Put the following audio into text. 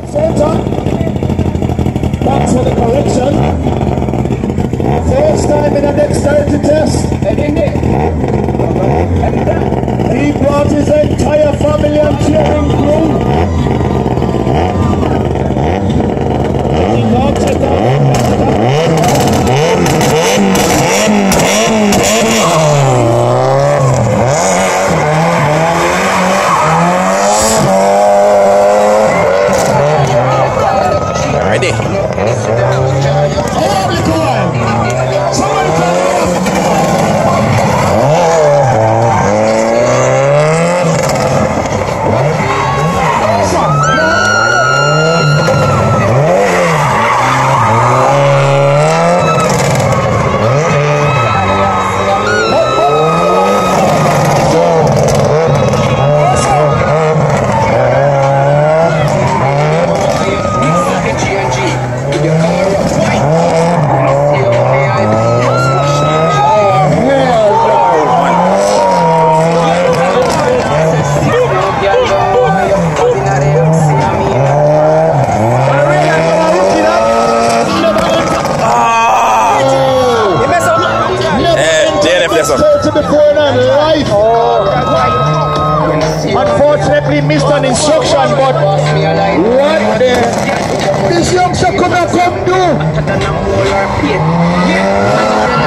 Photon. Thanks for the correction. First time in a dexterity test. He brought his entire family and cheering crew. He knocks it down. Ready? Unfortunately missed an instruction, but what this youngster could not come do.